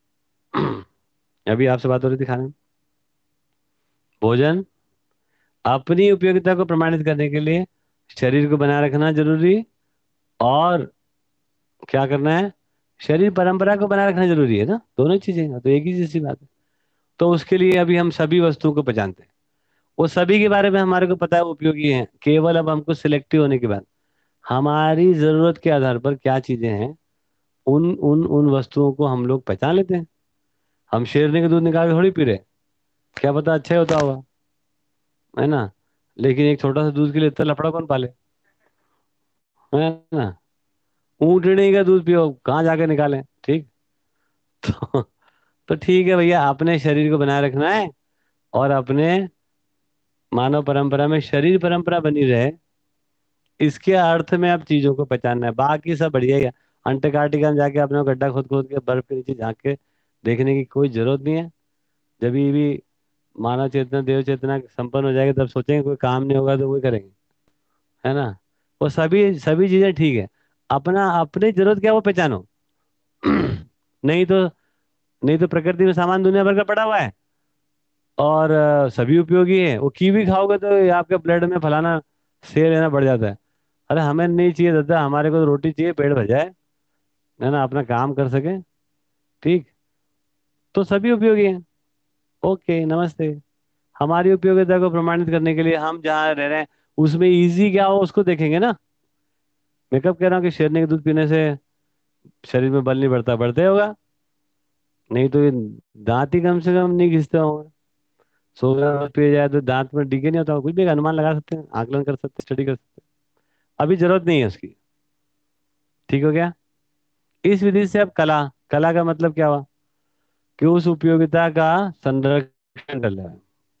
अभी आपसे बात हो रही थी खाने में, भोजन, अपनी उपयोगिता को प्रमाणित करने के लिए शरीर को बनाए रखना जरूरी, और क्या करना है, शरीर परंपरा को बनाए रखना जरूरी है ना, दोनों चीजें तो एक ही जैसी बात है। तो उसके लिए अभी हम सभी वस्तुओं को पहचानते हैं, वो सभी के बारे में हमारे को पता है वो उपयोगी है, केवल अब हमको सिलेक्टिव होने के बाद हमारी जरूरत के आधार पर क्या चीजें हैं, उन उन उन वस्तुओं को हम लोग पहचान लेते हैं। हम शेरनी का दूध निकाल के थोड़ी पी रहे, क्या पता अच्छा ही होता होगा, है ना। लेकिन एक छोटा सा दूध के लिए इतना लफड़ा कौन पाले, है ना। ऊँटनी का दूध पियो, कहाँ जाके निकालें। ठीक। तो तो ठीक है भैया, अपने शरीर को बनाए रखना है, और अपने मानव परंपरा में शरीर परंपरा बनी रहे, इसके अर्थ में अब चीजों को पहचानना है, बाकी सब बढ़िया है। अंटार्कटिका में जाके अपने को गड्ढा खोद खोद के बर्फ के नीचे झांक के देखने की कोई जरूरत नहीं है। जब ये भी मानव चेतना देव चेतना संपन्न हो जाएगी तब सोचेंगे कोई काम नहीं होगा तो वही करेंगे, है ना। वो सभी सभी चीजें ठीक है, अपना अपनी जरूरत क्या है वो पहचानो। नहीं तो नहीं तो प्रकृति में सामान दुनिया भर का पड़ा हुआ है और अ, सभी उपयोगी है। वो कीवी खाओगे तो ये आपके ब्लड में फलाना से लेना बढ़ जाता है। अरे हमें नहीं चाहिए दादा, हमारे को तो रोटी चाहिए, पेट भर जाए, है ना, अपना काम कर सके। ठीक, तो सभी उपयोगी हैं। ओके, नमस्ते। हमारी उपयोगिता को प्रमाणित करने के लिए हम जहाँ रह रहे हैं उसमें इजी क्या हो उसको देखेंगे ना। मैं कब कह रहा हूँ कि शेरनी के दूध पीने से शरीर में बल नहीं बढ़ता, बढ़ते होगा। नहीं तो ये दांत ही कम से कम नहीं घिसते होंगे। सौ ग्राम दूध पिए जाए तो दांत में डीके नहीं होता होगा। कुछ भी एक अनुमान लगा सकते हैं, आकलन कर सकते हैं, स्टडी कर सकते हैं। अभी जरूरत नहीं है उसकी। ठीक हो गया। इस विधि से अब कला, कला का मतलब क्या हुआ कि उस उपयोगिता का संरक्षण कर लिया।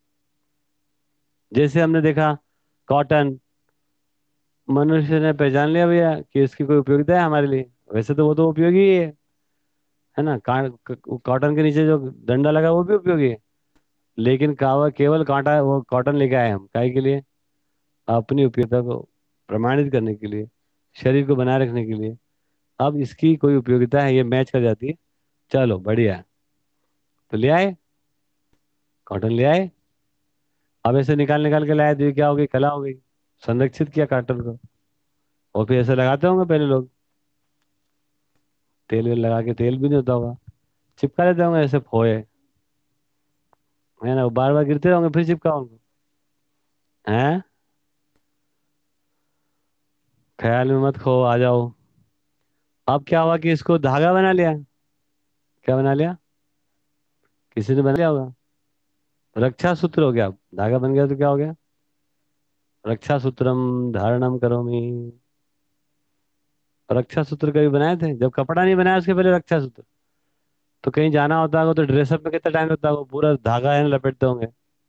जैसे हमने देखा कॉटन, मनुष्य ने पहचान लिया भैया कि इसकी कोई उपयोगिता है हमारे लिए। वैसे तो वो तो उपयोगी ही है है ना। का, क- कॉटन के नीचे जो डंडा लगा वो भी उपयोगी है। लेकिन कावा केवल कांटा वो कॉटन लेके आए हम काहे के लिए, अपनी उपयोगिता को प्रमाणित करने के लिए, शरीर को बनाए रखने के लिए। अब इसकी कोई उपयोगिता है ये मैच कर जाती है, चलो बढ़िया है। तो ले आए, कॉटन ले आए। अब ऐसे निकाल निकाल के लाए तो ये क्या हो गई, कला हो गई। संरक्षित किया कॉटन को। और फिर ऐसे लगाते होंगे पहले लोग, तेल वेल लगा के, तेल भी नहीं होता होगा, चिपका लेते होंगे ऐसे फोए, है ना। वो बार बार गिरते होंगे फिर चिपकाओ उनको, हैं। ख्याल में मत खो, आ जाओ। अब क्या हुआ कि इसको धागा बना लिया। क्या बना लिया, किसी ने बना लिया होगा, रक्षा सूत्र हो गया। अब धागा बन गया तो क्या हो गया, रक्षा सूत्रम धारणम करोमि। रक्षा सूत्र कभी बनाए थे जब कपड़ा नहीं बनाया उसके पहले रक्षा सूत्र। तो कहीं जाना होता होगा तो ड्रेसअप में कितना टाइम लगता होगा, पूरा धागा है ना लपेटते होंगे,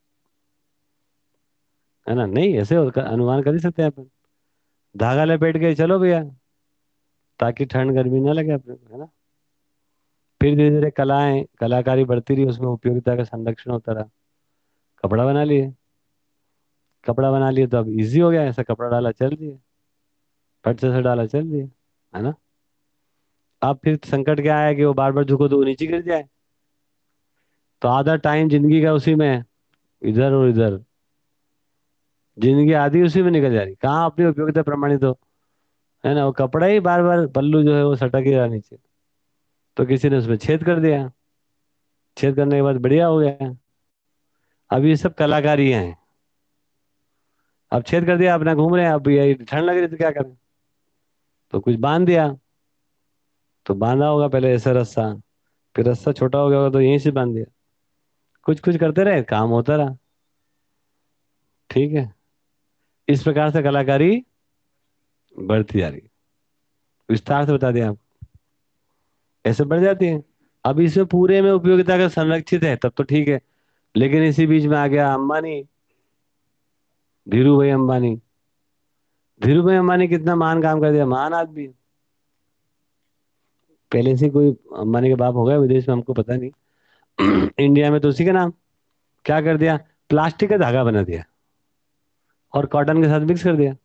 है ना। नहीं ऐसे हो- अनुमान कर ही सकते हैं अपन। धागा लपेट के चलो भैया, ताकि ठंड गर्मी ना लगे अपने को, है ना। फिर धीरे धीरे कलाएं कलाकारी बढ़ती रही, उसमें उपयोगिता का संरक्षण होता रहा। कपड़ा बना लिए, कपड़ा बना लिए तो अब इजी हो गया, ऐसा कपड़ा डाला चल दिए, फट से ऐसा डाला चल दिए, है ना। अब फिर संकट क्या आया कि वो बार बार झुको तो वो नीचे गिर जाए। तो आधा टाइम जिंदगी का उसी में है, इधर और इधर, जिंदगी आधी उसी में निकल जा रही, कहाँ अपनी उपयोगिता प्रमाणित हो, है ना। वो कपड़ा ही बार बार पल्लू जो है वो सटक ही रहा नीचे। तो किसी ने उसमें छेद कर दिया, छेद करने के बाद बढ़िया हो गया। अब ये सब कलाकारी हैं। अब छेद कर दिया, अपना घूम रहे हैं, अब ये ठंड लग रही तो क्या करें, तो कुछ बांध दिया। तो बांधा होगा पहले ऐसा रस्सा, फिर रस्सा छोटा हो गया होगा तो यहीं से बांध दिया। कुछ कुछ करते रहे, काम होता रहा। ठीक है। इस प्रकार से कलाकारी बढ़ती जा रही, विस्तार से बता दिया आपको, ऐसे बढ़ जाती है। अब इसमें पूरे में उपयोगिता का संरक्षित है तब तो ठीक है। लेकिन इसी बीच में आ गया अंबानी, धीरू भाई अंबानी। धीरू भाई अंबानी कितना महान काम कर दिया, महान आदमी। पहले से कोई अंबानी के बाप हो गया विदेश में हमको पता नहीं। इंडिया में तो उसी का नाम। क्या कर दिया, प्लास्टिक का धागा बना दिया और कॉटन के साथ मिक्स कर दिया।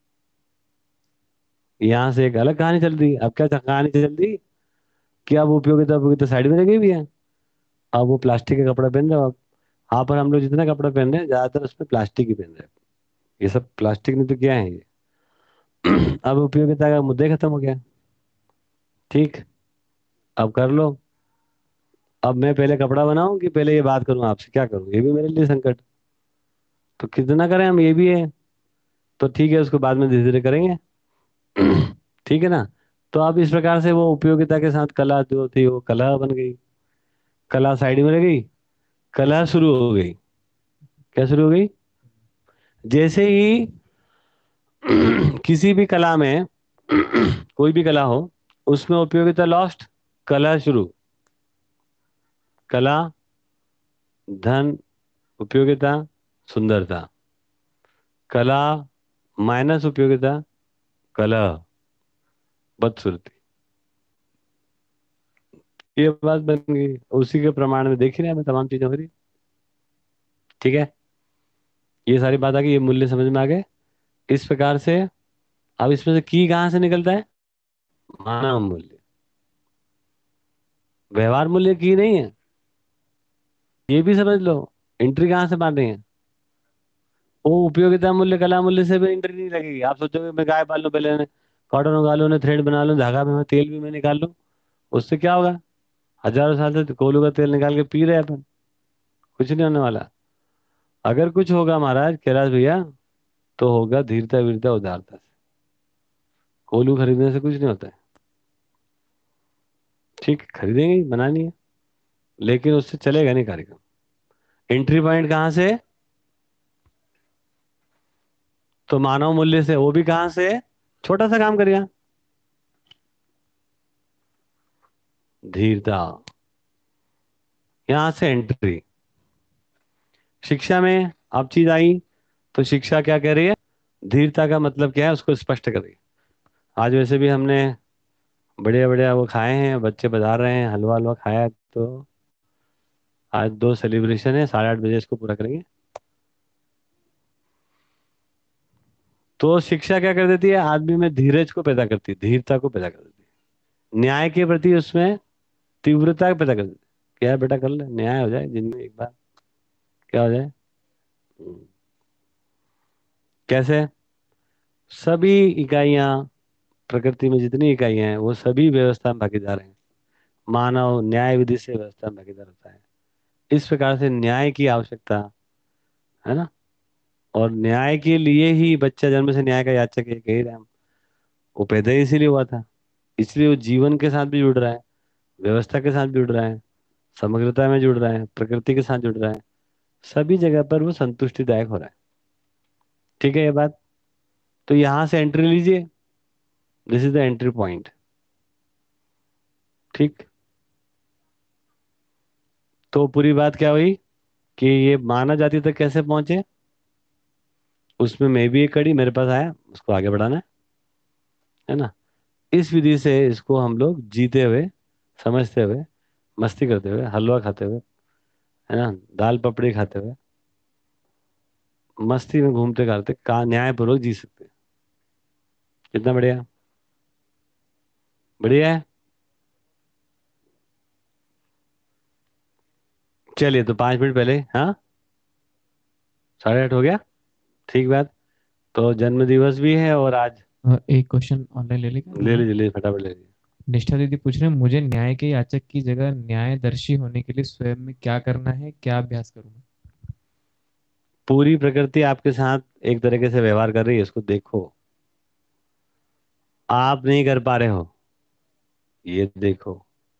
यहाँ से एक अलग कहानी चल रही है। अब क्या था- कहानी चल रही कि अब उपयोगिता उपयोगिता साइड में लगी हुई है। अब वो प्लास्टिक का कपड़ा पहन रहे हो आप। यहाँ पर हम लोग जितना कपड़ा पहन रहे हैं ज्यादातर उसमें प्लास्टिक ही पहन रहे हैं। ये सब प्लास्टिक ने तो क्या है ये। अब उपयोगिता का मुद्दे खत्म हो गया। ठीक, अब कर लो। अब मैं पहले कपड़ा बनाऊं कि पहले ये बात करूं आपसे, क्या करूं, ये भी मेरे लिए संकट। तो कितना करें हम, ये भी है। तो ठीक है, उसको बाद में धीरे धीरे करेंगे। ठीक है ना। तो अब इस प्रकार से वो उपयोगिता के साथ कला जो थी वो कला बन गई, कला साइड में रह गई, कला शुरू हो गई। क्या शुरू हो गई, जैसे ही किसी भी कला में कोई भी कला हो उसमें उपयोगिता लॉस्ट, कला शुरू। कला, धन, उपयोगिता, सुंदरता। कला माइनस उपयोगिता, कलह, बदसूरती। ये बात बन गई, उसी के प्रमाण में देखी ना मैं तमाम चीजें हो रही। ठीक है, ये सारी बात आ गई, ये मूल्य समझ में आ गए। इस प्रकार से अब इसमें से की कहाँ से निकलता है? मानव मूल्य। व्यवहार मूल्य की नहीं है, ये भी समझ लो। एंट्री कहाँ से मार रही है? वो उपयोगिता मूल्य, कला मूल्य से भी एंट्री नहीं लगेगी। आप सोचोगे मैं गाय पाल लूं, पहले ने कॉटन उगा लूं, ने थ्रेड बना लूं, धागा में मैं तेल भी मैं निकाल लूं, उससे क्या होगा? हजारों साल से कोलू का तेल निकाल के पी रहे हैं अपन, कुछ नहीं होने वाला। अगर कुछ होगा महाराज कैलाश भैया, तो होगा धीरता वीरता उदारता से। कोलू खरीदने से कुछ नहीं होता है। ठीक है, खरीदेंगे ही, मना नहीं है, लेकिन उससे चलेगा नहीं कार्यक्रम। एंट्री पॉइंट कहाँ से? तो मानव मूल्य से, वो भी कहाँ से? छोटा सा काम करिए, धीरता, यहां से एंट्री। शिक्षा में अब चीज आई, तो शिक्षा क्या कह रही है? धीरता का मतलब क्या है उसको स्पष्ट कर रही है। आज वैसे भी हमने बढ़िया बढ़िया वो खाए हैं, बच्चे बता रहे हैं, हलवा हलवा खाया, तो आज दो सेलिब्रेशन है, साढ़े आठ बजे इसको पूरा करेंगे। तो शिक्षा क्या कर देती है? आदमी में धीरज को पैदा करती है, धीरता को पैदा कर देती है, न्याय के प्रति उसमें तीव्रता पैदा कर देती है। क्या है बेटा, कर ले, न्याय हो जाए जिनमें एक बार, क्या हो जाए। हम्म, कैसे? सभी इकाइयां, प्रकृति में जितनी इकाइयां हैं वो सभी व्यवस्था में भागीदार हैं। मानव न्याय विधि से व्यवस्था में भागीदार होता है। इस प्रकार से न्याय की आवश्यकता है ना। और न्याय के लिए ही बच्चा जन्म से न्याय का याचक है, कह ही रहे हैं हम। वो पैदा ही इसीलिए हुआ था, इसलिए वो जीवन के साथ भी जुड़ रहा है, व्यवस्था के साथ भी जुड़ रहा है, समग्रता में जुड़ रहा है, प्रकृति के साथ जुड़ रहा है, सभी जगह पर वो संतुष्टिदायक हो रहा है। ठीक है ये बात। तो यहां से एंट्री लीजिए, this is the entry point. ठीक। तो पूरी बात क्या हुई कि ये मानव जाति तक कैसे पहुंचे, उसमें मैं भी एक कड़ी मेरे पास आया, उसको आगे बढ़ाना है है ना। इस विधि से इसको हम लोग जीते हुए, समझते हुए, मस्ती करते हुए, हलवा खाते हुए, है ना, दाल पपड़ी खाते हुए, मस्ती में घूमते करते का न्यायपूर्वक जी सकते हैं। कितना बढ़िया, बढ़िया है। चलिए, तो पाँच मिनट पहले, हाँ, साढ़े आठ हो गया। ठीक बात। तो जन्म दिवस भी है और आज, अ, एक क्वेश्चन ऑनलाइन ले लेगा ले दीदी? लीजिए, ले फटाफट ले लीजिए। निष्ठा दीदी पूछ रहे हैं, मुझे न्याय के याचक की जगह न्यायदर्शी होने के लिए स्वयं में क्या करना है, क्या अभ्यास करूँ? पूरी प्रकृति आपके साथ एक तरीके से व्यवहार कर रही है, इसको देखो। आप नहीं कर पा रहे हो, ये देखो।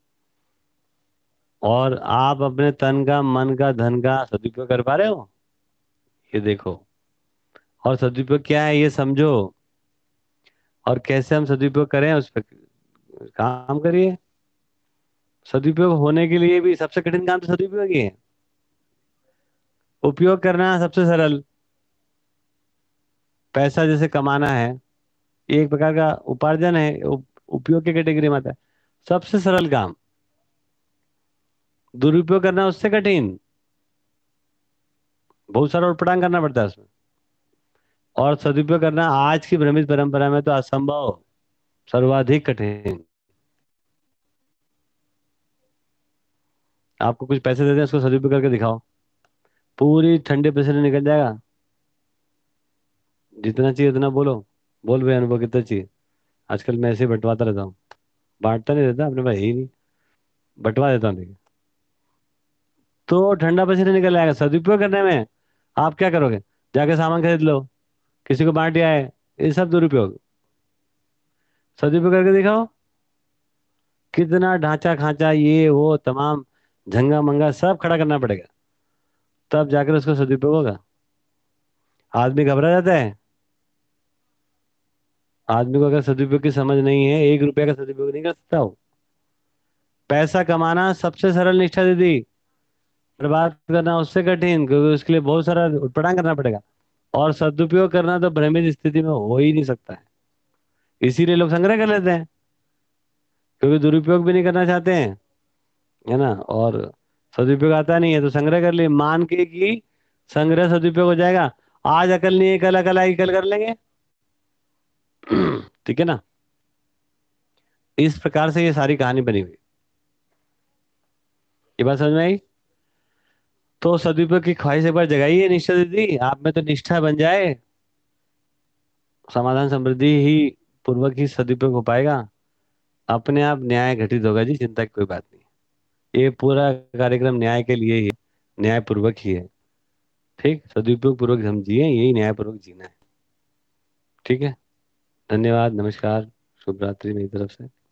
और आप अपने तन का, मन का, धन का सदुपयोग कर पा रहे हो, ये देखो। और सदुपयोग क्या है ये समझो, और कैसे हम सदुपयोग करें उस पर काम करिए। सदुपयोग होने के लिए भी सबसे कठिन काम तो सदुपयोग ही है। उपयोग करना सबसे सरल। पैसा जैसे कमाना है, ये एक प्रकार का उपार्जन है, उप, उपयोग की कैटेगरी में आता है। सबसे सरल काम। दुरुपयोग करना उससे कठिन, बहुत सारा उटपटांग करना पड़ता है उसमें। और सदुपयोग करना आज की भ्रमित परंपरा में तो असंभव, सर्वाधिक कठिन। आपको कुछ पैसे देते हैं, उसको सदुपयोग करके दिखाओ, पूरी ठंडे पैसे निकल जाएगा। जितना चाहिए उतना बोलो, बोल भाई अनुभव कितना चाहिए। आजकल मैं ऐसे ही बंटवाता रहता हूँ, बांटता नहीं रहता, अपने पास है ही नहीं, बंटवा देता हूँ देखिए। तो ठंडा पसीना निकल जाएगा। सदुपयोग करने में आप क्या करोगे? जाके सामान खरीद लो, किसी को बांट दिया है, ये सब दुरुपयोग। सदुपयोग करके दिखाओ, कितना ढांचा खांचा ये वो तमाम झंगा मंगा सब खड़ा करना पड़ेगा, तब जाकर उसका सदुपयोग होगा। आदमी घबरा जाता है। आदमी को अगर सदुपयोग की समझ नहीं है, एक रुपया का सदुपयोग नहीं कर सकता हो। पैसा कमाना सबसे सरल निष्ठा दीदी, बर्बाद करना उससे कठिन, क्योंकि उसके लिए बहुत सारा उटपटांग करना पड़ेगा। और सदुपयोग करना तो भ्रमित स्थिति में हो ही नहीं सकता है, इसीलिए लोग संग्रह कर लेते हैं, क्योंकि दुरुपयोग भी नहीं करना चाहते हैं। है ना। और सदुपयोग आता नहीं है तो संग्रह कर लिए, मान के कि संग्रह सदुपयोग हो जाएगा। आज अकल नहीं है, कल अकल आएगी, कल कर लेंगे। ठीक है ना। इस प्रकार से ये सारी कहानी बनी हुई। ये बात समझ में आई। तो सदुपयोग की ख्वाहिश एक बार जगाइए निष्ठा दीदी, आप में तो निष्ठा बन जाए, समाधान समृद्धि ही पूर्वक ही सदुपयोग हो पाएगा। अपने आप न्याय घटित होगा जी, चिंता की कोई बात नहीं। ये पूरा कार्यक्रम न्याय के लिए ही, न्याय पूर्वक ही है। ठीक, सदुपयोग पूर्वक हम जिए, यही न्याय पूर्वक जीना है। ठीक है। धन्यवाद, नमस्कार, शुभ रात्रि मेरी तरफ से।